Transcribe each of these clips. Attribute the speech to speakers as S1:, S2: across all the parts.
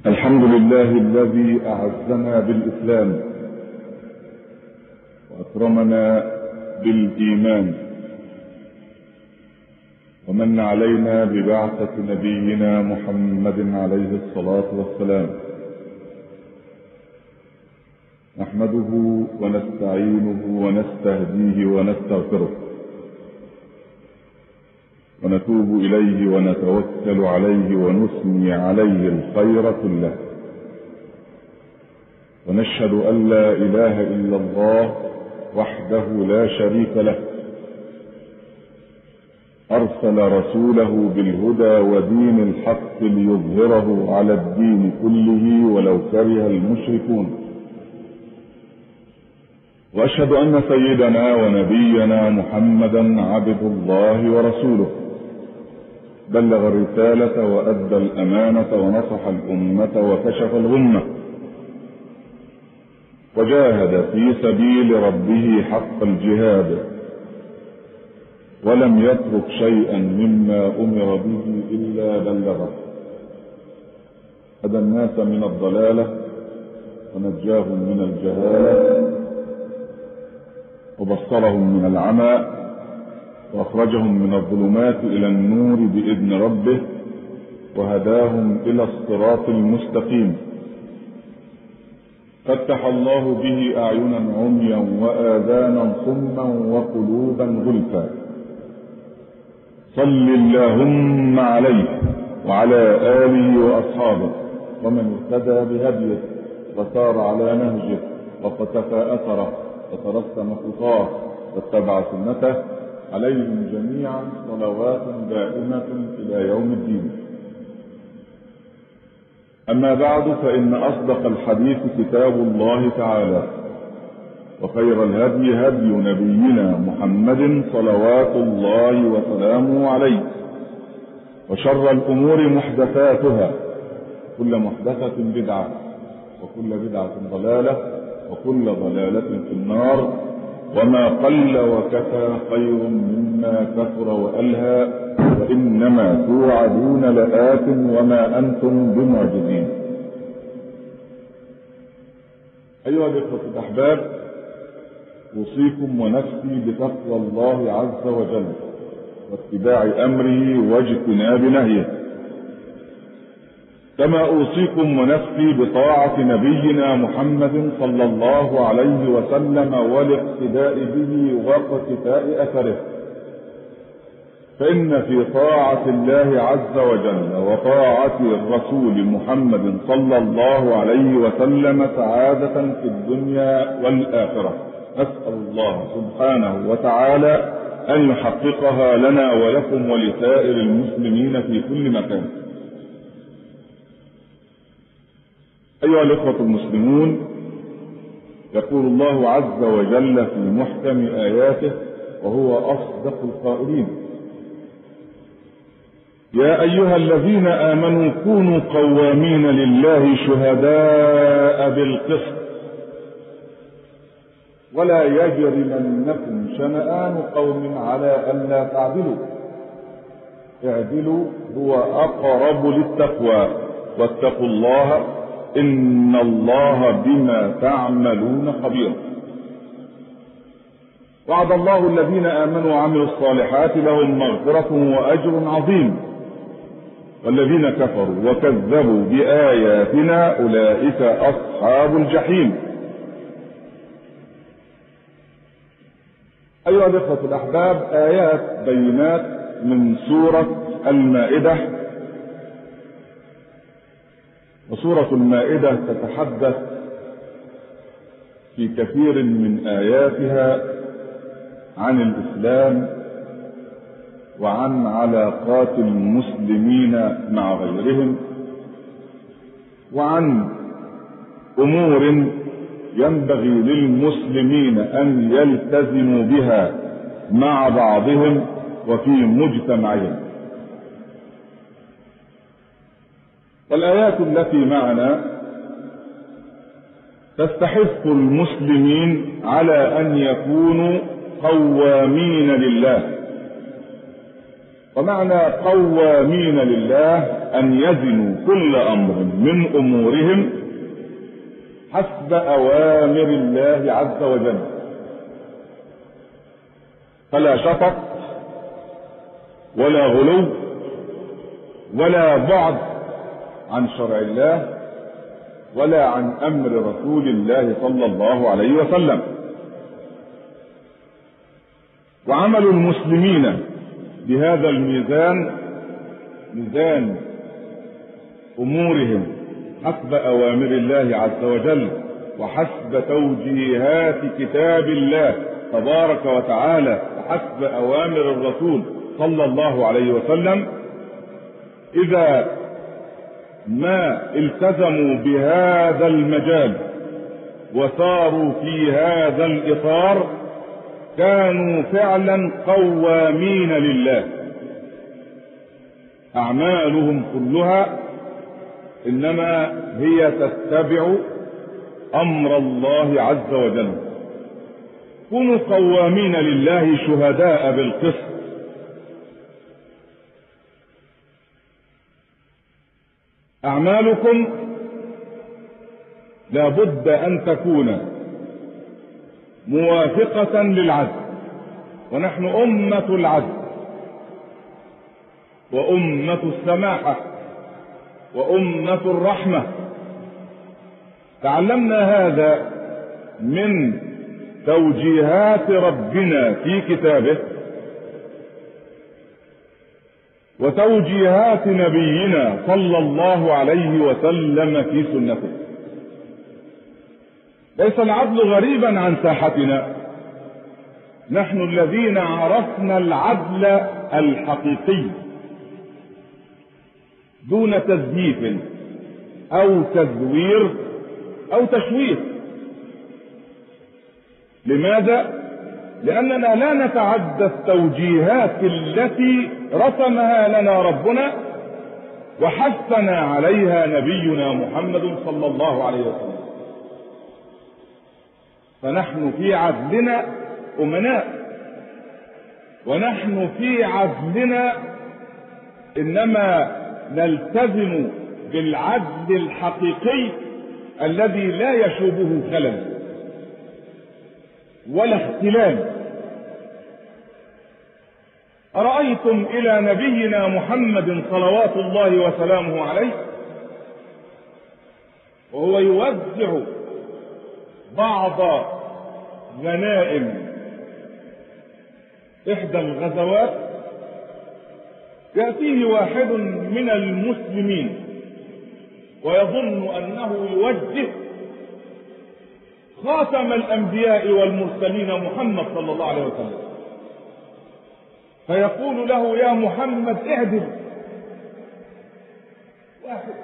S1: الحمد لله الذي أعزنا بالإسلام وأكرمنا بالإيمان ومن علينا ببعثة نبينا محمد عليه الصلاة والسلام. نحمده ونستعينه ونستهديه ونستغفره ونتوب إليه ونتوكل عليه ونثني عليه الخير كله، ونشهد أن لا إله إلا الله وحده لا شريك له، أرسل رسوله بالهدى ودين الحق ليظهره على الدين كله ولو كره المشركون. وأشهد أن سيدنا ونبينا محمدا عبد الله ورسوله، بلغ الرسالة وأدى الأمانة ونصح الأمة وكشف الغمة، وجاهد في سبيل ربه حق الجهاد، ولم يترك شيئا مما أمر به إلا بلغه، هدى الناس من الضلالة ونجاهم من الجهالة، وبصرهم من العمى، وأخرجهم من الظلمات إلى النور بإذن ربه، وهداهم إلى الصراط المستقيم. فتح الله به أعينا عميا وآذانا صما وقلوبا غلفا. صل اللهم عليه وعلى آله وأصحابه ومن اهتدى بهديه وسار على نهجه وقتفى أثره وترسم خطاه واتبع سنته، عليهم جميعا صلوات دائمة إلى يوم الدين. أما بعد، فإن أصدق الحديث كتاب الله تعالى، وخير الهدي هدي نبينا محمد صلوات الله وسلامه عليه، وشر الأمور محدثاتها، كل محدثة بدعة، وكل بدعة ضلالة، وكل ضلالة في النار. وما قل وكفى خير مما كثر وألهى، وإنما توعدون لآت وما أنتم بمعجزين. أيها الإخوة الأحباب، أوصيكم ونفسي بتقوى الله عز وجل واتباع أمره واجتناب نهيه، كما أوصيكم ونفسي بطاعة نبينا محمد صلى الله عليه وسلم والاقتداء به واقتفاء أثره، فإن في طاعة الله عز وجل وطاعة الرسول محمد صلى الله عليه وسلم سعادة في الدنيا والآخرة. نسأل الله سبحانه وتعالى أن يحققها لنا ولكم ولسائر المسلمين في كل مكان. أيها الإخوة المسلمون، يقول الله عز وجل في محكم آياته وهو أصدق القائلين: يا أيها الذين آمنوا كونوا قوامين لله شهداء بالقسط ولا يجرمنكم شنآن قوم على ألا تعدلوا، اعدلوا هو أقرب للتقوى، واتقوا الله إن الله بما تعملون خبير. وعد الله الذين آمنوا وعملوا الصالحات لهم مغفرة وأجر عظيم، والذين كفروا وكذبوا بآياتنا أولئك أصحاب الجحيم. أيها الإخوة الأحباب، آيات بينات من سورة المائدة. وسورة المائدة تتحدث في كثير من آياتها عن الإسلام وعن علاقات المسلمين مع غيرهم، وعن أمور ينبغي للمسلمين أن يلتزموا بها مع بعضهم وفي مجتمعهم. والآيات التي معنا تستحث المسلمين على أن يكونوا قوامين لله، ومعنى قوامين لله أن يزنوا كل أمر من أمورهم حسب أوامر الله عز وجل، فلا شطط ولا غلو ولا بعد عن شرع الله ولا عن أمر رسول الله صلى الله عليه وسلم. وعمل المسلمين بهذا الميزان، ميزان أمورهم حسب أوامر الله عز وجل وحسب توجيهات كتاب الله تبارك وتعالى وحسب أوامر الرسول صلى الله عليه وسلم، إذا ما التزموا بهذا المجال وساروا في هذا الإطار كانوا فعلا قوامين لله. أعمالهم كلها إنما هي تتبع أمر الله عز وجل. كونوا قوامين لله شهداء بالقسط. أعمالكم لا بد أن تكون موافقة للعدل، ونحن أمة العدل وأمة السماحة وأمة الرحمة. تعلمنا هذا من توجيهات ربنا في كتابه وتوجيهات نبينا صلى الله عليه وسلم في سنته. ليس العدل غريبا عن ساحتنا، نحن الذين عرفنا العدل الحقيقي دون تزييف أو تزوير أو تشويه. لماذا؟ لأننا لا نتعدى التوجيهات التي رسمها لنا ربنا وحثنا عليها نبينا محمد صلى الله عليه وسلم. فنحن في عدلنا أمناء، ونحن في عدلنا إنما نلتزم بالعدل الحقيقي الذي لا يشوبه خلل ولا اختلال. أرأيتم إلى نبينا محمد صلوات الله وسلامه عليه وهو يوزع بعض غنائم إحدى الغزوات، يأتيه واحد من المسلمين ويظن أنه يوجه خاتم الأنبياء والمرسلين محمد صلى الله عليه وسلم، فيقول له: يا محمد اعدل. واحد.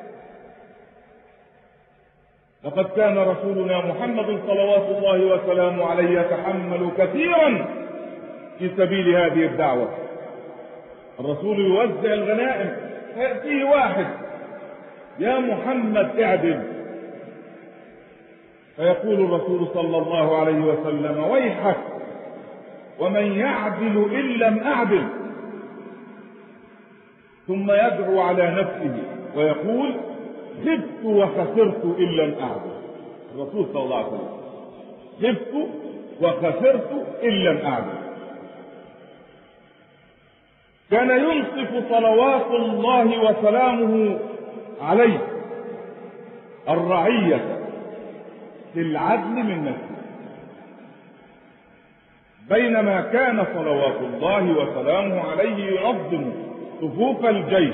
S1: لقد كان رسولنا محمد صلوات الله وسلامه عليه يتحمل كثيرا في سبيل هذه الدعوة. الرسول يوزع الغنائم فيأتيه واحد: يا محمد اعدل. فيقول الرسول صلى الله عليه وسلم: ويحك، ومن يعدل إن لم أعدل. ثم يدعو على نفسه ويقول: خبت وخسرت إن لم أعدل. الرسول صلى الله عليه وسلم: خبت وخسرت إن لم أعدل. كان ينصف صلوات الله وسلامه عليه الرعية في العدل من نفسه، بينما كان صلوات الله وسلامه عليه ينظم صفوف الجيش،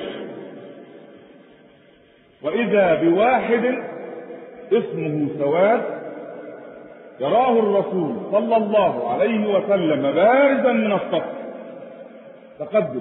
S1: وإذا بواحد اسمه سواد يراه الرسول صلى الله عليه وسلم بارزا من الصف تقدم.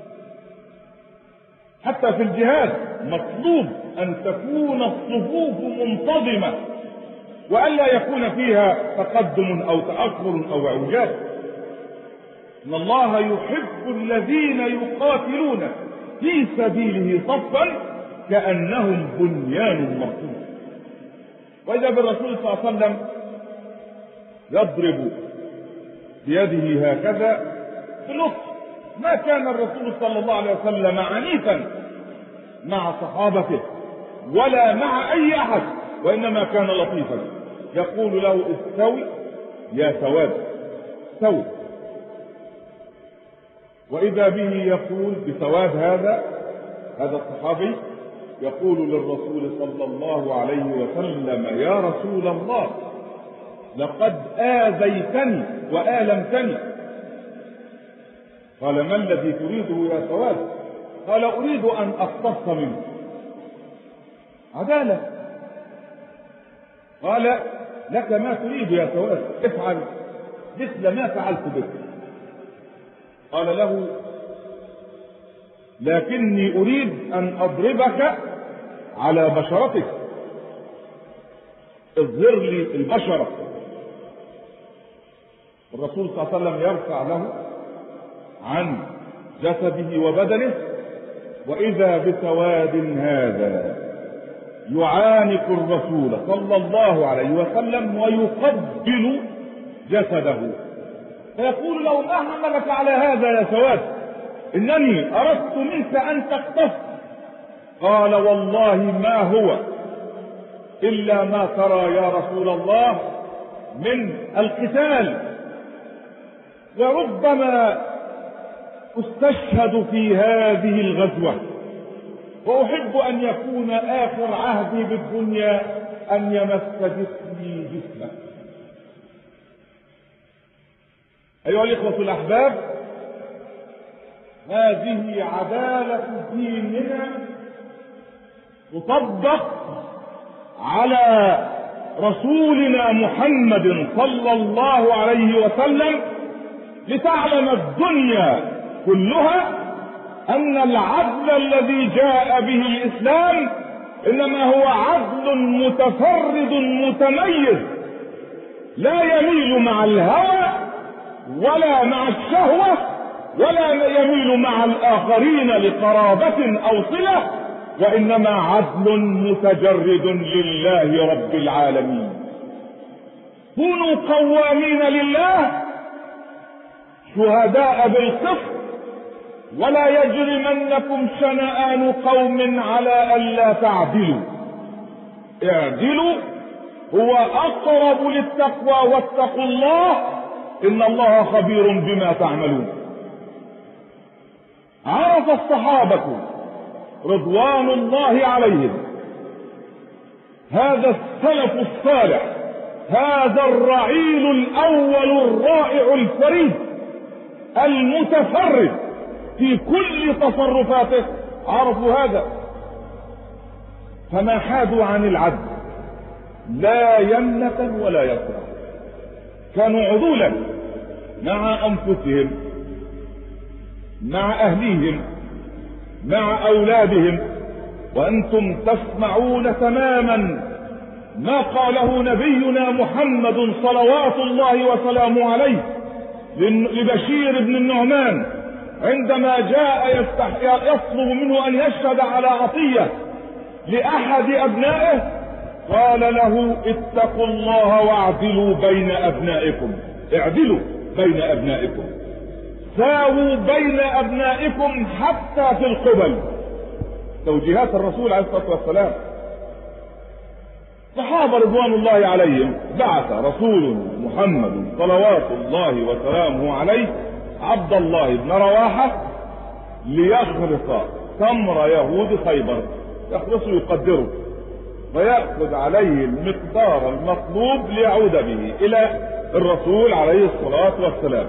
S1: حتى في الجهاد مطلوب أن تكون الصفوف منتظمة وألا يكون فيها تقدم أو تأخر أو اعوجاج. إن الله يحب الذين يقاتلون في سبيله صفا كأنهم بنيان مرصوص. وإذا بالرسول صلى الله عليه وسلم يضرب بيده هكذا في النص ما كان الرسول صلى الله عليه وسلم عنيفا مع صحابته ولا مع أي أحد، وإنما كان لطيفا، يقول له استوي يا سواد، استوي. وإذا به يقول بسواد هذا الصحابي يقول للرسول صلى الله عليه وسلم: يا رسول الله، لقد آذيتني وآلمتني. قال: ما الذي تريده يا سواد؟ قال: أريد أن أقتص منه. عدالة. قال: لك ما تريد يا سواد، افعل مثل ما فعلت بك. قال له: لكني أريد أن أضربك على بشرتك، اظهر لي البشرة. الرسول صلى الله عليه وسلم يرفع له عن جسده وبدنه، وإذا بسواد هذا يعانق الرسول صلى الله عليه وسلم ويقبل جسده، فيقول له: ما حملك على هذا يا سواد؟ إنني أردت منك أن تقتص. قال: والله ما هو إلا ما ترى يا رسول الله من القتال، وربما استشهد في هذه الغزوة، وأحب أن يكون آخر عهدي بالدنيا أن يمس جسمي جسمك. أيها الإخوة الأحباب، هذه عدالة ديننا تطبق على رسولنا محمد صلى الله عليه وسلم، لتعلم الدنيا كلها أن العدل الذي جاء به الإسلام إنما هو عدل متفرد متميز، لا يميل مع الهوى ولا مع الشهوة ولا يميل مع الآخرين لقرابة أو صلة، وإنما عدل متجرد لله رب العالمين. كونوا قوامين لله شهداء بالقسط، ولا يجرمنكم شنآن قوم على ألا تعدلوا، اعدلوا هو أقرب للتقوى، واتقوا الله إن الله خبير بما تعملون. عرف الصحابة رضوان الله عليهم هذا السلف الصالح، هذا الرعيل الأول الرائع الفريد المتفرد في كل تصرفاته، عرفوا هذا فما حادوا عن العدل لا يمنة ولا يسرا، كانوا عدولا مع أنفسهم، مع أهليهم، مع أولادهم. وأنتم تسمعون تماما ما قاله نبينا محمد صلوات الله وسلامه عليه لبشير بن النعمان عندما جاء يطلب منه أن يشهد على عطية لأحد أبنائه، قال له: اتقوا الله واعدلوا بين أبنائكم، اعدلوا بين أبنائكم، ساووا بين أبنائكم حتى في القبل. توجيهات الرسول عليه الصلاة والسلام. صحابة رضوان الله عليهم بعث رسول محمد صلوات الله وسلامه عليه عبد الله بن رواحة ليخرص تمر يهود خيبر، يخرص يقدره ويأخذ عليه المقدار المطلوب ليعود به إلى الرسول عليه الصلاة والسلام.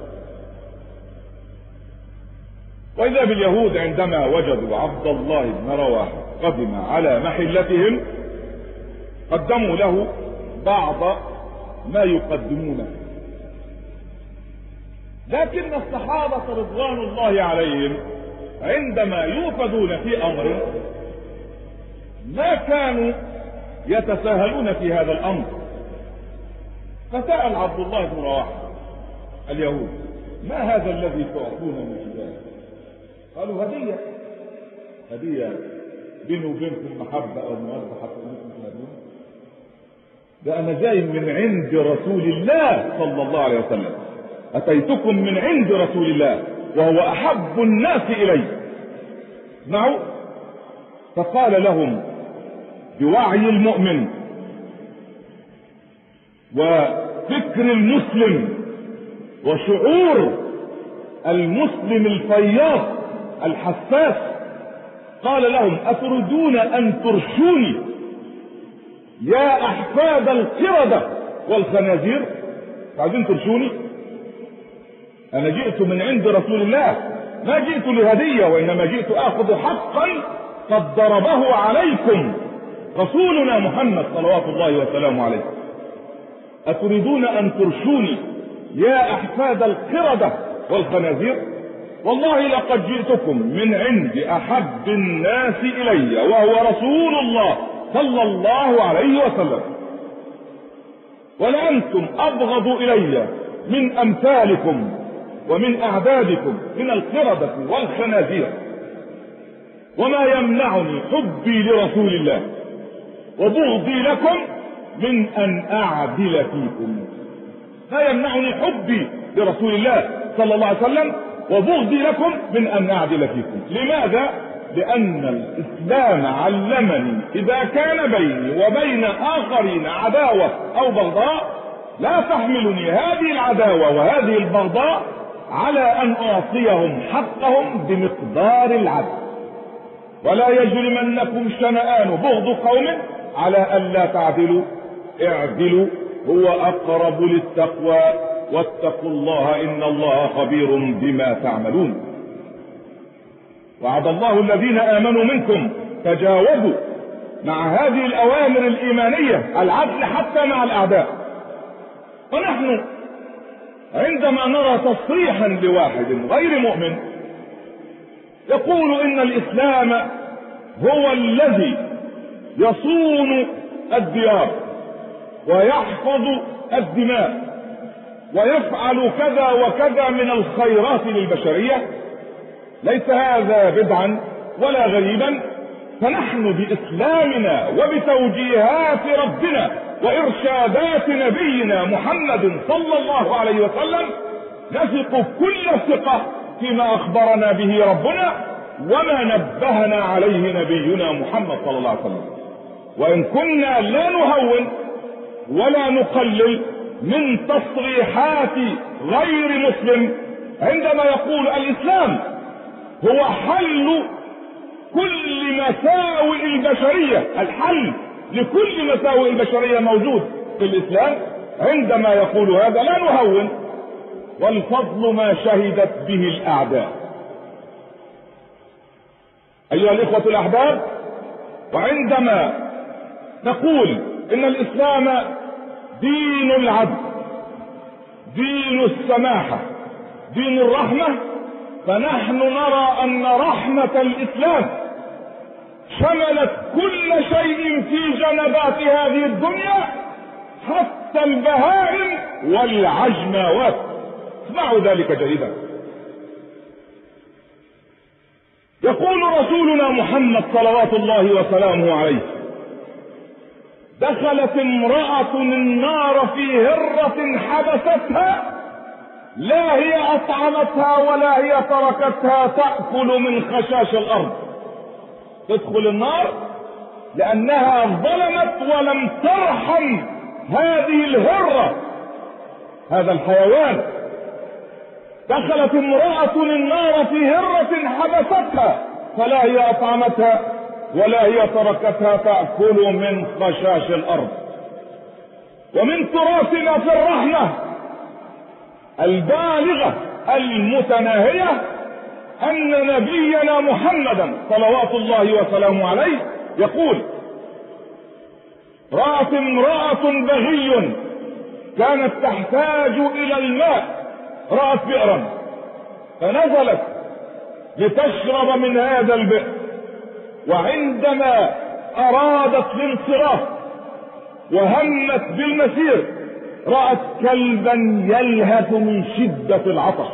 S1: وإذا باليهود عندما وجدوا عبد الله بن رواحة قدم على محلتهم قدموا له بعض ما يقدمونه، لكن الصحابة رضوان الله عليهم عندما يوفدون في أمر ما كانوا يتساهلون في هذا الأمر، فسأل عبد الله بن رواحة اليهود: ما هذا الذي تعطون من ذلك؟ قالوا: هدية بيني وبينكم محبة أو مودة حتى أنكم تهدون، ده أنا جاي من عند رسول الله صلى الله عليه وسلم، أتيتكم من عند رسول الله وهو أحب الناس إلي. اسمعوا، فقال لهم بوعي المؤمن وفكر المسلم وشعور المسلم الفياض الحساس، قال لهم أتريدون أن ترشوني يا أحفاد القردة والخنازير؟ عايزين ترشوني؟ أنا جئت من عند رسول الله، ما جئت لهدية، وإنما جئت آخذ حقا قد ضربه عليكم رسولنا محمد صلوات الله وسلامه عليه. أتريدون أن ترشوني يا أحفاد القردة والخنازير؟ والله لقد جئتكم من عند أحب الناس إلي وهو رسول الله صلى الله عليه وسلم، ولأنتم أبغض إلي من أمثالكم ومن أعدادكم من القردة والخنازير. وما يمنعني حبي لرسول الله وبغضي لكم من أن أعدل فيكم. ما يمنعني حبي لرسول الله صلى الله عليه وسلم وبغضي لكم من أن أعدل فيكم. لماذا؟ لأن الإسلام علمني إذا كان بيني وبين آخرين عداوة أو بغضاء لا تحملني هذه العداوة وهذه البغضاء على أن أعطيهم حقهم بمقدار العدل. ولا يجرمنكم شنآن بغض قوم على أن لا تعدلوا، اعدلوا هو أقرب للتقوى واتقوا الله إن الله خبير بما تعملون. وعد الله الذين آمنوا منكم تجاوزوا مع هذه الأوامر الإيمانية العدل حتى مع الأعداء. ونحن عندما نرى تصريحا لواحد غير مؤمن يقول إن الإسلام هو الذي يصون الديار ويحفظ الدماء ويفعل كذا وكذا من الخيرات للبشرية، ليس هذا بدعا ولا غريبا، فنحن بإسلامنا وبتوجيهات ربنا وإرشادات نبينا محمد صلى الله عليه وسلم نثق كل الثقة فيما أخبرنا به ربنا وما نبهنا عليه نبينا محمد صلى الله عليه وسلم. وإن كنا لا نهون ولا نقلل من تصريحات غير مسلم عندما يقول الإسلام هو حل كل مساوئ البشرية، الحل لكل مساوئ البشرية موجود في الإسلام، عندما يقول هذا لا نهون، والفضل ما شهدت به الأعداء. أيها الإخوة الأحباب، وعندما نقول إن الإسلام دين العدل، دين السماحة، دين الرحمة، فنحن نرى أن رحمة الإسلام شملت كل شيء في جنبات هذه الدنيا حتى البهائم والعجماوات. اسمعوا ذلك جيدا. يقول رسولنا محمد صلوات الله وسلامه عليه: دخلت امرأة النار في هرة حبستها، لا هي أطعمتها ولا هي تركتها تأكل من خشاش الأرض. تدخل النار لأنها ظلمت ولم ترحم هذه الهرة، هذا الحيوان. دخلت امرأة النار في هرة حبستها، فلا هي أطعمتها ولا هي تركتها تأكل من خشاش الأرض. ومن تراثنا في الرحمة البالغة المتناهية أن نبينا محمدا صلوات الله وسلامه عليه يقول: رأت امرأة بغي كانت تحتاج إلى الماء، رأت بئرا فنزلت لتشرب من هذا البئر، وعندما أرادت الانصراف وهمت بالمسير رأت كلبا يلهث من شدة العطش،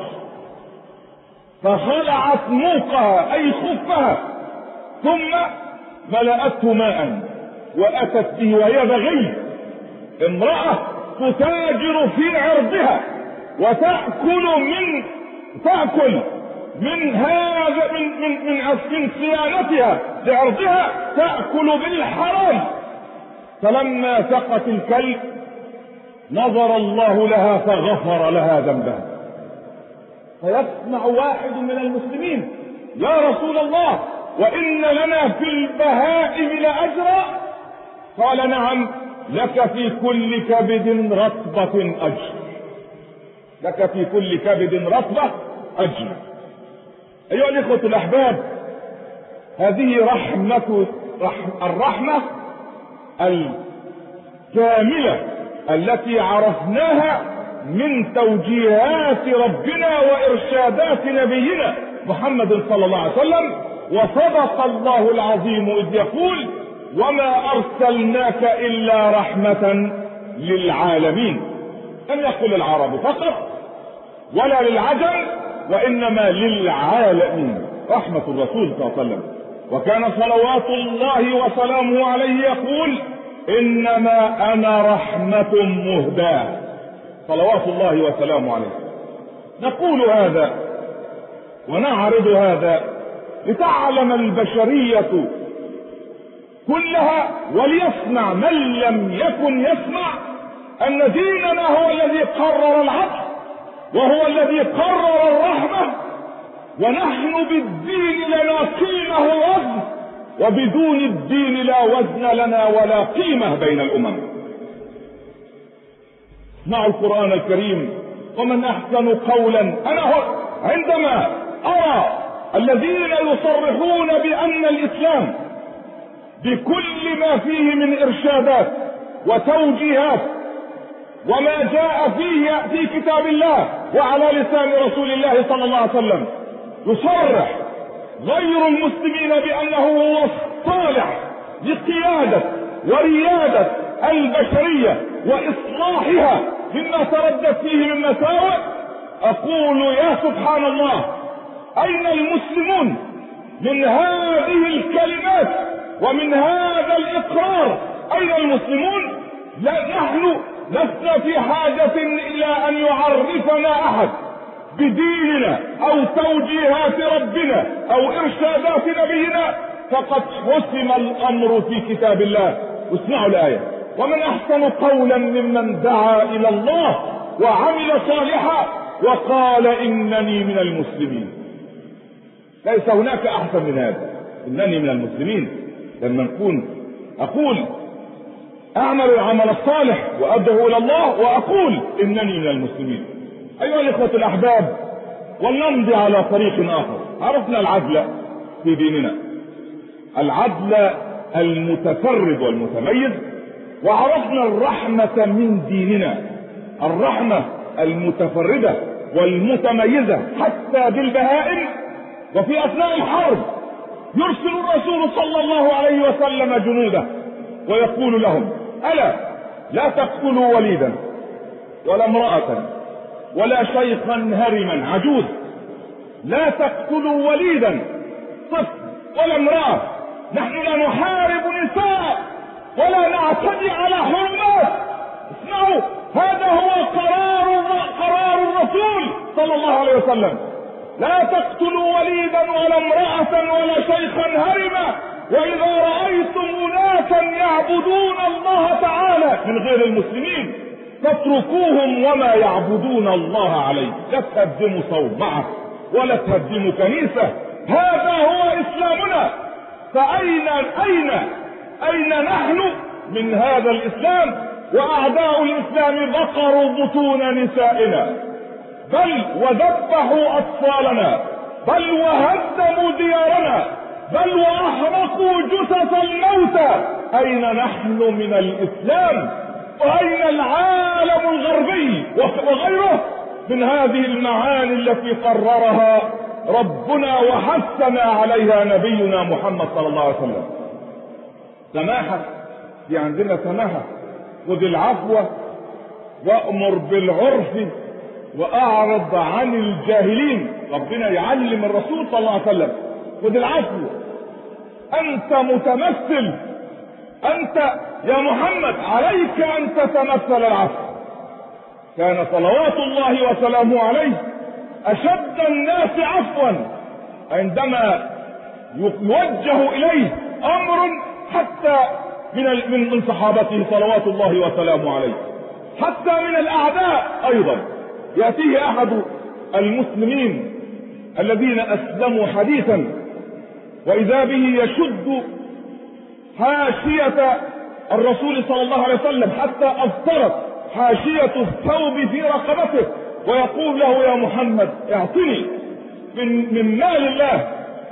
S1: فخلعت موقها أي خفها ثم ملأته ماء وأتت به، وهي بغي، امرأة تتاجر في عرضها وتأكل من هذا من صيانتها لعرضها تأكل بالحرام. فلما سقت الكلب نظر الله لها فغفر لها ذنبها. فيسمع واحد من المسلمين: يا رسول الله، وإن لنا في البهائم لأجرا؟ قال: نعم، لك في كل كبد رطبة أجر. لك في كل كبد رطبة أجر. أيها الإخوة الأحباب، هذه الرحمة الكاملة التي عرفناها من توجيهات ربنا وإرشادات نبينا محمد صلى الله عليه وسلم. وصدق الله العظيم إذ يقول: وما أرسلناك إلا رحمة للعالمين. لم يقل العرب فقط ولا للعجم، وإنما للعالمين، رحمة الرسول صلى الله عليه وسلم. وكان صلوات الله وسلامه عليه يقول: إنما أنا رحمة مهداة، صلوات الله وسلامه عليه. نقول هذا ونعرض هذا لتعلم البشرية كلها وليسمع من لم يكن يسمع أن ديننا هو الذي قرر العدل وهو الذي قرر الرحمة، ونحن بالدين لنا قيمة ووزن، وبدون الدين لا وزن لنا ولا قيمة بين الأمم. اسمعوا القرآن الكريم: ومن أحسن قولا. أنا عندما أرى الذين يصرحون بأن الإسلام بكل ما فيه من إرشادات وتوجيهات وما جاء فيه في كتاب الله وعلى لسان رسول الله صلى الله عليه وسلم يصرح غير المسلمين بأنه هو الصالح لقيادة وريادة البشرية وإصلاحها مما تردد فيه من مساوئ، أقول: يا سبحان الله، أين المسلمون من هذه الكلمات ومن هذا الإقرار؟ أين المسلمون؟ نحن لسنا في حاجة إلى أن يعرفنا أحد بديننا أو توجيهات ربنا أو إرشادات نبينا، فقد حسم الأمر في كتاب الله. واسمعوا الآية: ومن أحسن قولا ممن دعا إلى الله وعمل صالحا وقال إنني من المسلمين. ليس هناك أحسن من هذا، إنني من المسلمين. لما نكون أقول أعمل العمل الصالح وأدعو إلى الله وأقول إنني من المسلمين. أيها الإخوة الأحباب، ولنمضي على طريق آخر. عرفنا العدل في ديننا، العدل المتفرد والمتميز، وعرفنا الرحمة من ديننا، الرحمة المتفردة والمتميزة حتى بالبهائم. وفي أثناء الحرب يرسل الرسول صلى الله عليه وسلم جنوده ويقول لهم: ألا لا تقتلوا وليدا ولا امرأة ولا شيخا هرما عجوز، لا تقتلوا وليدا طفل ولا امرأة. نحن لا نحارب نساء ولا نعتدي على حرمات. اسمعوا، هذا هو قرار الرسول صلى الله عليه وسلم: لا تقتلوا وليدا ولا امرأة ولا شيخا هرما، وإذا رأيتم أناسا يعبدون الله تعالى من غير المسلمين فاتركوهم وما يعبدون الله عليه. لا تهدموا صومعة ولا تهدموا كنيسة، هذا هو إسلامنا. فأين نحن من هذا الإسلام؟ وأعداء الإسلام بقروا بطون نسائنا، بل وذبحوا أطفالنا، بل وهدموا ديارنا، بل وأحرقوا جثث الموتى. أين نحن من الإسلام؟ وأين العالم الغربي وغيره من هذه المعاني التي قررها ربنا وحثنا عليها نبينا محمد صلى الله عليه وسلم؟ سماحة، في عندنا سماحة: خذ العفو وأمر بالعرف وأعرض عن الجاهلين. ربنا يعلم الرسول صلى الله عليه وسلم: خذ العفو، أنت متمثل، أنت يا محمد عليك أن تتمثل العفو. كان صلوات الله وسلامه عليه أشد الناس عفوا عندما يوجه إليه أمر حتى من صحابته صلوات الله وسلامه عليه، حتى من الأعداء أيضا. يأتيه أحد المسلمين الذين أسلموا حديثا وإذا به يشد حاشية الرسول صلى الله عليه وسلم حتى أفطرت حاشية الثوب في رقبته، ويقول له: يا محمد اعطني من مال الله.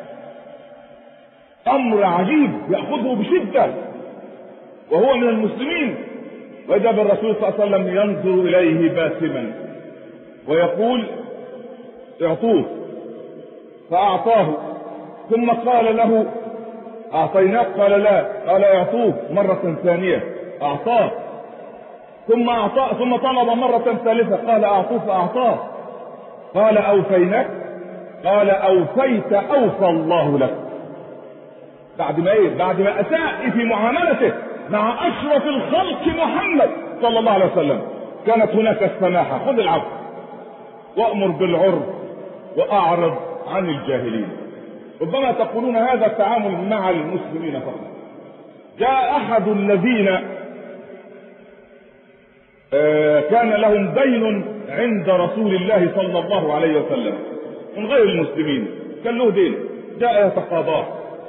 S1: أمر عجيب يأخذه بشدة وهو من المسلمين. وإذا بالرسول صلى الله عليه وسلم ينظر إليه باسما ويقول: اعطوه. فأعطاه، ثم قال له: أعطيناك؟ قال: لا. قال: اعطوه مرة ثانية. أعطاه، ثم طلب مرة ثالثة. قال: أعطوه، فأعطاه. قال: أوفيناك؟ قال: أوفيت، أوفى الله لك. بعد ما أساء في معاملته مع أشرف الخلق محمد صلى الله عليه وسلم كانت هناك السماحة. خذ العفو وأمر بالعرف وأعرض عن الجاهلين. ربما تقولون هذا التعامل مع المسلمين فقط. جاء أحد الذين كان لهم دين عند رسول الله صلى الله عليه وسلم من غير المسلمين، كان له دين، جاء يتقاضاه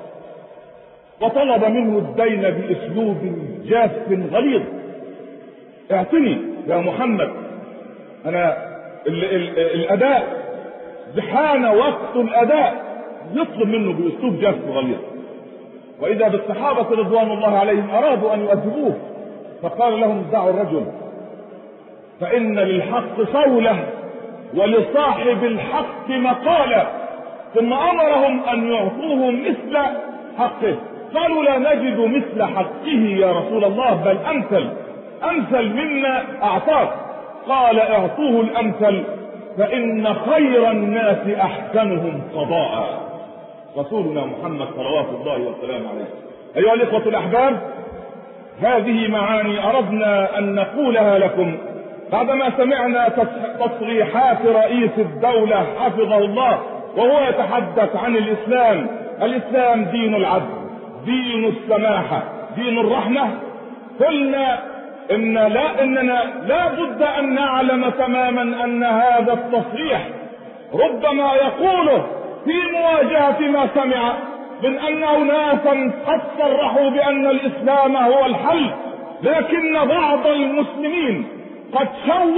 S1: وطلب منه الدين بأسلوب جاف غليظ: اعطني يا محمد، أنا الأداء حان وقت الأداء. يطلب منه بأسلوب جاف غليظ. وإذا بالصحابة رضوان الله عليهم أرادوا أن يؤدبوه، فقال لهم: دعوا الرجل فإن للحق صولة ولصاحب الحق مقالة. ثم أمرهم أن يعطوه مثل حقه. قالوا: لا نجد مثل حقه يا رسول الله، بل أمثل مما أعطاك. قال: اعطوه الأمثل، فإن خير الناس أحسنهم قضاء. رسولنا محمد صلوات الله وسلامه عليه. أيها الإخوة الأحباب، هذه معاني أردنا أن نقولها لكم بعدما سمعنا تصريحات رئيس الدولة حفظه الله وهو يتحدث عن الإسلام. الإسلام دين العدل، دين السماحة، دين الرحمة. قلنا إننا لا بد أن نعلم تماما أن هذا التصريح ربما يقوله في مواجهة ما سمع من أن أناسا قد صرحوا بأن الإسلام هو الحل، لكن بعض المسلمين قد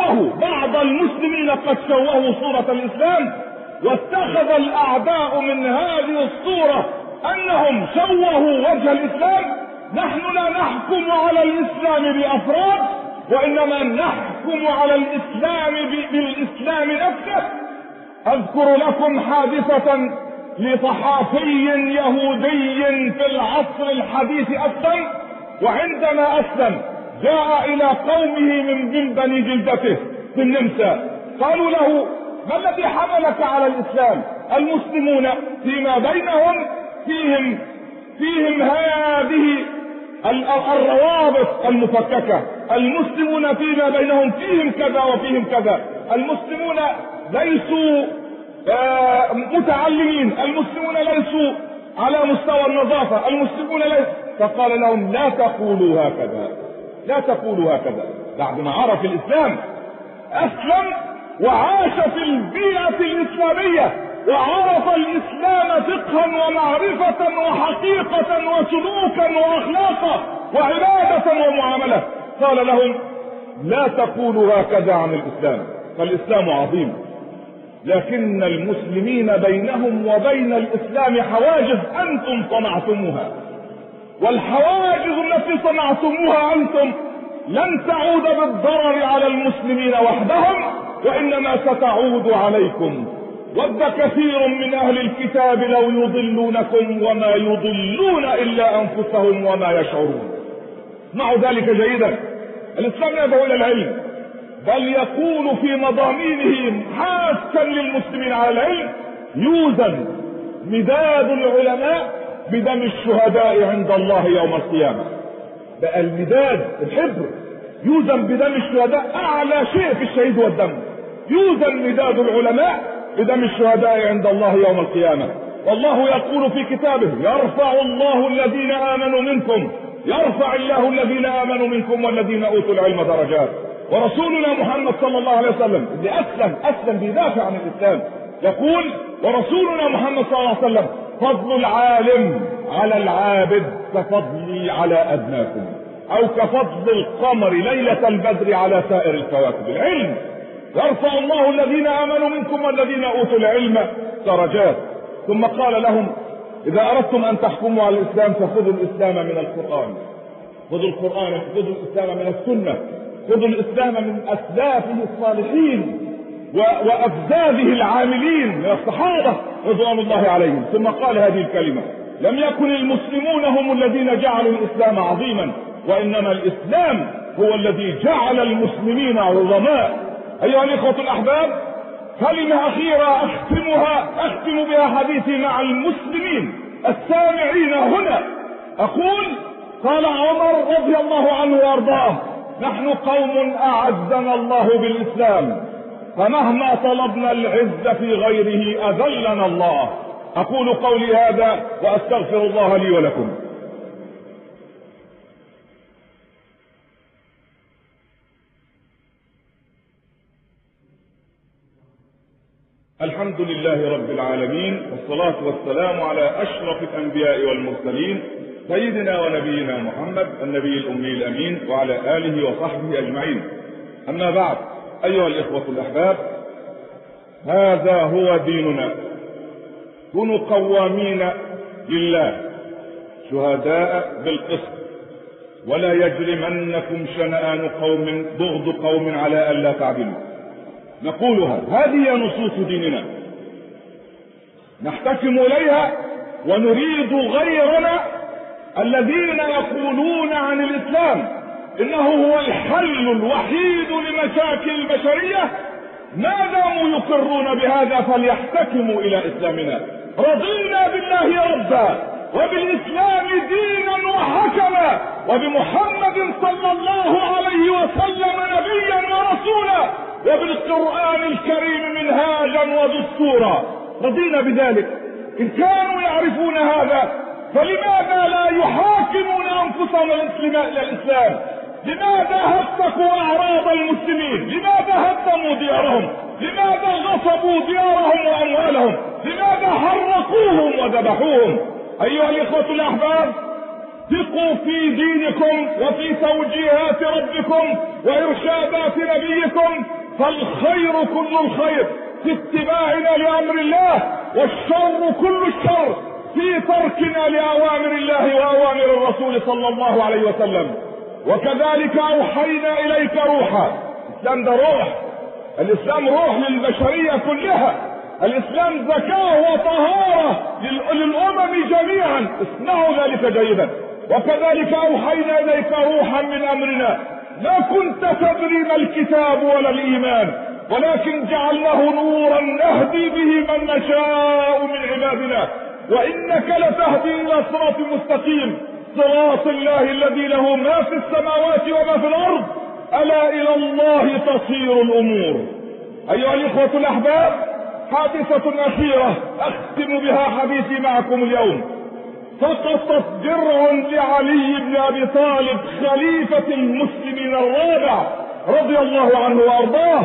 S1: شوهوا صورة الإسلام، واتخذ الأعداء من هذه الصورة أنهم شوهوا وجه الإسلام. نحن لا نحكم على الإسلام بأفراد، وإنما نحكم على الإسلام بالإسلام نفسه. أذكر لكم حادثة لصحافي يهودي في العصر الحديث أسلم، وعندما أسلم جاء إلى قومه من بني جلدته في النمسا. قالوا له: ما الذي حملك على الإسلام؟ المسلمون فيما بينهم فيهم هذه الروابط المفككة. المسلمون فيما بينهم فيهم كذا وفيهم كذا. المسلمون ليسوا متعلمين، المسلمون ليسوا على مستوى النظافة، المسلمون فقال لهم: لا تقولوا هكذا. بعد ما عرف الإسلام أسلم وعاش في البيئة الإسلامية وعرف الإسلام فقها ومعرفة وحقيقة وسلوكا وأخلاقا وعبادة ومعاملة. قال لهم: لا تقولوا هكذا عن الإسلام، فالإسلام عظيم، لكن المسلمين بينهم وبين الإسلام حواجز أنتم صنعتموها، والحواجز التي صنعتموها أنتم لن تعود بالضرر على المسلمين وحدهم، وإنما ستعود عليكم. ود كثير من أهل الكتاب لو يضلونكم وما يضلون إلا أنفسهم وما يشعرون. اسمعوا ذلك جيدا. الإسلام يدعو إلى العلم، بل يكون في مضامينه حاثا للمسلمين على العلم. يوزن مداد العلماء بدم الشهداء عند الله يوم القيامة. بقى المداد الحبر يوزن بدم الشهداء، أعلى شيء في الشهيد والدم. يوزن مداد العلماء بدم الشهداء عند الله يوم القيامة. والله يقول في كتابه: يرفع الله الذين آمنوا منكم، يرفع الله الذين آمنوا منكم والذين أوتوا العلم درجات. ورسولنا محمد صلى الله عليه وسلم اللي أسلم بيدافع عن الإسلام يقول: ورسولنا محمد صلى الله عليه وسلم: فضل العالم على العابد كفضلي على أدناكم، أو كفضل القمر ليلة البدر على سائر الكواكب. العلم يرفع الله الذين آمنوا منكم والذين أوتوا العلم درجات. ثم قال لهم: إذا أردتم أن تحكموا على الإسلام فخذوا الإسلام من القرآن، خذوا القرآن، خذوا الإسلام من السنة، خذوا الإسلام من أسلافه الصالحين وأفذاذه العاملين من الصحابة رضوان الله عليهم. ثم قال هذه الكلمة: لم يكن المسلمون هم الذين جعلوا الإسلام عظيما، وإنما الإسلام هو الذي جعل المسلمين عظماء. أيها الإخوة الأحباب، كلمة أخيرة أختم بها حديثي مع المسلمين السامعين هنا. أقول: قال عمر رضي الله عنه وأرضاه: نحن قوم أعزنا الله بالإسلام، فمهما طلبنا العز في غيره أذلنا الله. أقول قولي هذا وأستغفر الله لي ولكم. الحمد لله رب العالمين، والصلاة والسلام على أشرف الأنبياء والمرسلين، سيدنا ونبينا محمد النبي الأمي الأمين، وعلى آله وصحبه أجمعين. أما بعد، أيها الإخوة الأحباب، هذا هو ديننا. كونوا قوامين لله شهداء بالقسط، ولا يجرمنكم شنآن قوم بغض قوم على ألا تعدلوا. نقولها، هذه نصوص ديننا نحتكم إليها، ونريد غيرنا الذين يقولون عن الإسلام إنه هو الحل الوحيد لمشاكل البشرية، ما داموا يقرون بهذا فليحتكموا إلى إسلامنا. رضينا بالله ربا، وبالإسلام دينا وحكما، وبمحمد صلى الله عليه وسلم نبيا ورسولا، وبالقرآن الكريم منهاجا ودستورا. رضينا بذلك. إن كانوا يعرفون هذا فلماذا لا يحاكمون أنفسهم إلى الإسلام؟ لماذا هتكوا أعراض المسلمين؟ لماذا هدموا ديارهم؟ لماذا غصبوا ديارهم وأموالهم؟ لماذا حرقوهم وذبحوهم؟ أيها الإخوة الأحباب، ثقوا في دينكم وفي توجيهات ربكم وإرشادات نبيكم، فالخير كل الخير في اتباعنا لأمر الله، والشر كل الشر في تركنا لأوامر الله وأوامر الرسول صلى الله عليه وسلم. وكذلك أوحينا إليك روحا. الإسلام ده روح، الإسلام روح للبشرية كلها، الإسلام زكاة وطهارة للأمم جميعا. اسمعوا ذلك جيدا. وكذلك أوحينا إليك روحا من أمرنا، ما كنت تدري ما الكتاب ولا الإيمان، ولكن جعلناه نورا نهدي به من نشاء من عبادنا، وإنك لتهدي إلى صراط مستقيم، صراط الله الذي له ما في السماوات وما في الأرض، ألا إلى الله تصير الأمور. أيها الإخوة الأحباب، حادثة أخيرة أختم بها حديثي معكم اليوم. سقطت درع لعلي بن أبي طالب خليفة المسلمين الرابع رضي الله عنه وأرضاه،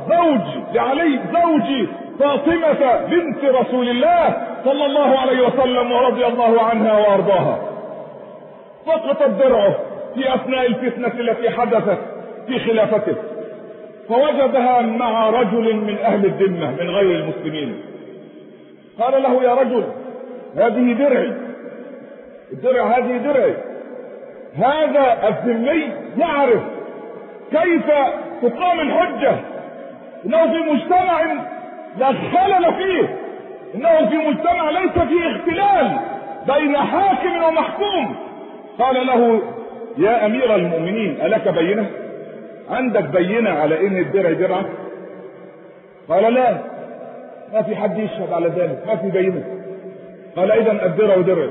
S1: زوج فاطمة بنت رسول الله صلى الله عليه وسلم ورضي الله عنها وأرضاها. سقطت درعه في أثناء الفتنة التي حدثت في خلافته، فوجدها مع رجل من أهل الذمة من غير المسلمين. قال له: يا رجل، هذه درعي، الدرع هذه درعي. هذا الذمي يعرف كيف تقام الحجة، إنه في مجتمع لا خلل فيه، إنه في مجتمع ليس فيه اختلال بين حاكم ومحكوم. قال له: يا أمير المؤمنين، ألك بينة؟ عندك بينة على إن الدرع درعك؟ قال: لا، ما في حد يشهد على ذلك، ما في بينة. قال: إذن الدرع درع.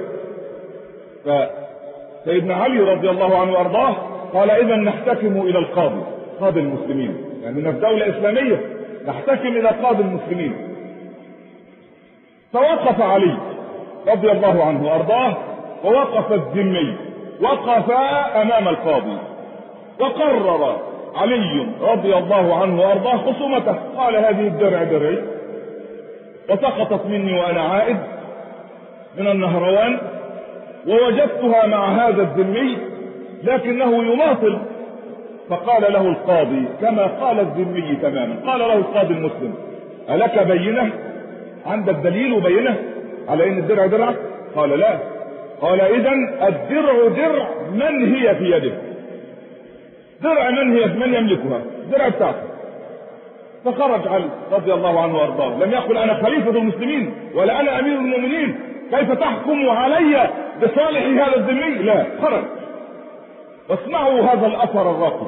S1: فسيدنا علي رضي الله عنه وأرضاه قال: إذن نحتكم إلى قاضي المسلمين، يعني في دولة إسلامية نحتكم إلى قاضي المسلمين. فوقف علي رضي الله عنه وارضاه، ووقف الذمي، وقفا امام القاضي، وقرر علي رضي الله عنه وارضاه خصومته. قال هذه الدرع درعي، وسقطت مني وانا عائد من النهروان، ووجدتها مع هذا الذمي لكنه يماطل. فقال له القاضي كما قال الذمي تماما، قال له القاضي المسلم: ألك بينة؟ عندك دليل وبينة على ان الدرع درعك؟ قال لا. قال إذن الدرع درع من هي في يده، درع من يملكها، درع بتاعته. فخرج علي رضي الله عنه وارضاه، لم يقل انا خليفة المسلمين ولا انا امير المؤمنين، كيف تحكم علي بصالح هذا الذمي؟ لا، خرج. واسمعوا هذا الاثر الراقي.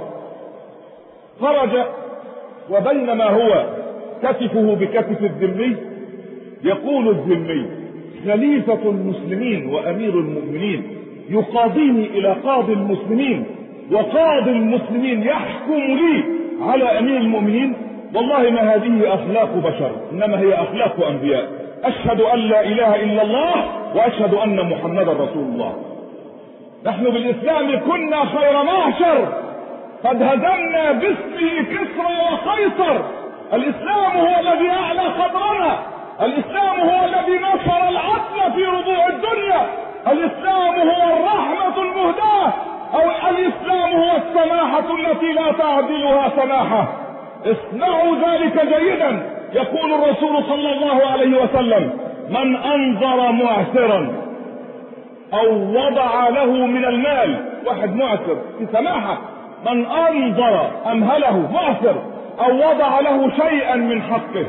S1: خرج وبينما هو كتفه بكتف الذمي يقول الذمي: خليفة المسلمين وامير المؤمنين يقاضيني الى قاضي المسلمين، وقاضي المسلمين يحكم لي على امير المؤمنين؟ والله ما هذه اخلاق بشر، انما هي اخلاق انبياء. اشهد ان لا اله الا الله واشهد ان محمدا رسول الله. نحن بالاسلام كنا خير معشر، قد هزمنا باسمه كسرى وقيصر. الاسلام هو الذي اعلى قدرنا، الاسلام هو الذي نصر العدل في ربوع الدنيا، الاسلام هو الرحمة المهداة، او الاسلام هو السماحة التي لا تعدلها سماحة. اسمعوا ذلك جيدا. يقول الرسول صلى الله عليه وسلم: من انظر معسرا او وضع له من المال، واحد معسر في سماحة، من انظر امهله معسر او وضع له شيئا من حقه،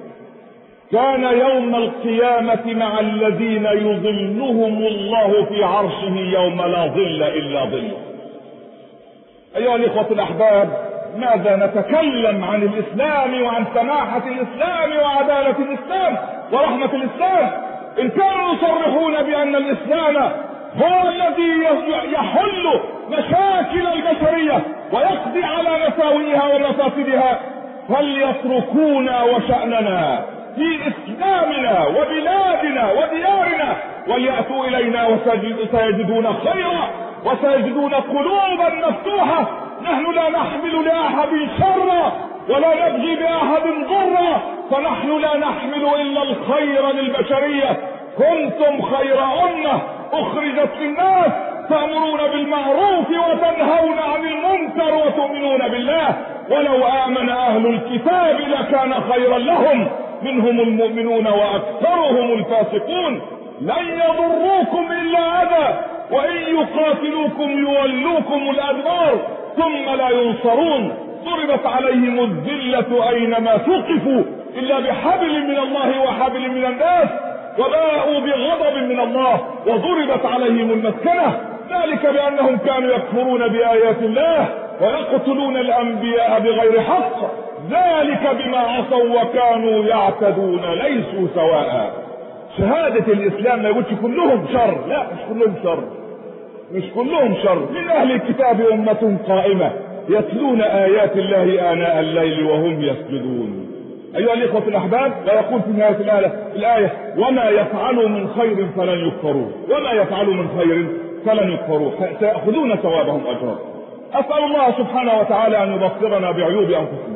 S1: كان يوم القيامة مع الذين يظلهم الله في عرشه يوم لا ظل الا ظله. ايها الاخوة الاحباب، ماذا نتكلم عن الاسلام وعن سماحة الاسلام وعدالة الاسلام ورحمة الاسلام ان كانوا يصرحون بان الاسلام هو الذي يحل مشاكل البشرية ويقضي على مساوئها ومفاسدها، فليتركونا وشأننا في اسلامنا وبلادنا وديارنا وليأتوا الينا وسيجدون خيرا وسيجدون قلوبا مفتوحة. نحن لا نحمل لأحد شرا ولا نبغي بأحد ضرا، فنحن لا نحمل إلا الخير للبشرية. كنتم خير أمة أخرجت للناس، تأمرون بالمعروف وتنهون عن المنكر وتؤمنون بالله. ولو آمن أهل الكتاب لكان خيرا لهم، منهم المؤمنون وأكثرهم الفاسقون. لن يضروكم إلا أذى، وإن يقاتلوكم يولوكم الأدبار ثم لا ينصرون. ضربت عليهم الذلة أينما ثقفوا إلا بحبل من الله وحبل من الناس، وباءوا بغضب من الله وضربت عليهم المسكنة، ذلك بأنهم كانوا يكفرون بآيات الله ويقتلون الأنبياء بغير حق، ذلك بما عصوا وكانوا يعتدون ليسوا سواء. شهادة الإسلام ما يقولش كلهم شر، لا، مش كلهم شر، مش كلهم شر. من أهل الكتاب أمة قائمة يتلون آيات الله آناء الليل وهم يسجدون. أيها الإخوة الأحباب، ويقول في نهاية الآية: وما يفعلوا من خير فلن يكفروه، وما يفعلوا من خير فلن يكفروه، سيأخذون ثوابهم أجرا. أسأل الله سبحانه وتعالى أن يبصرنا بعيوب أنفسنا،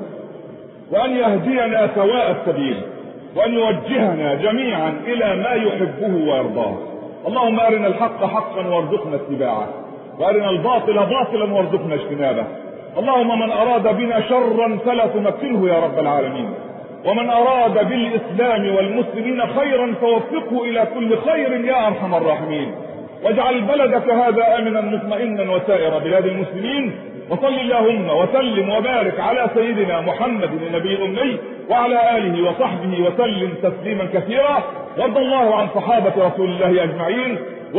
S1: وأن يهدينا سواء السبيل، وأن يوجهنا جميعا إلى ما يحبه ويرضاه. اللهم أرنا الحق حقا وارزقنا اتباعه، وأرنا الباطل باطلا وارزقنا اجتنابه. اللهم من أراد بنا شرا فلا تمكنه يا رب العالمين، ومن أراد بالإسلام والمسلمين خيرا فوفقه إلى كل خير يا أرحم الراحمين. واجعل بلدك هذا آمنا مطمئنا وسائر بلاد المسلمين. وصل اللهم وسلم وبارك على سيدنا محمد النبي الأمي وعلى آله وصحبه وسلم تسليما كثيرا. وارض الله عن صحابة رسول الله أجمعين،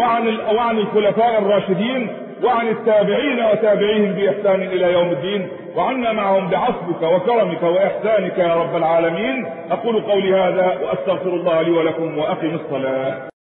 S1: وعن الخلفاء الراشدين، وعن التابعين وتابعيهم بإحسان إلى يوم الدين، وعنا معهم بعفوك وكرمك وإحسانك يا رب العالمين. أقول قولي هذا وأستغفر الله لي ولكم، وأقم الصلاة.